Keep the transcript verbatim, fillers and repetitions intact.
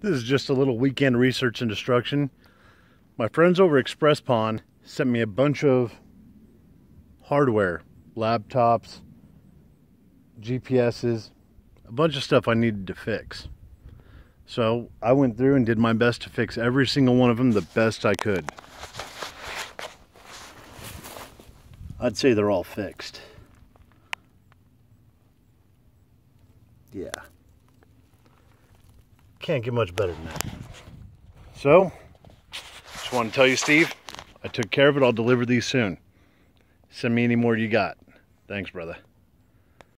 This is just a little weekend research and destruction. My friends over Express Pawn sent me a bunch of hardware, laptops, G P S's, a bunch of stuff I needed to fix. So I went through and did my best to fix every single one of them the best I could. I'd say they're all fixed. Yeah. Can't get much better than that. So, just want to tell you, Steve, I took care of it. I'll deliver these soon. Send me any more you got. Thanks, brother.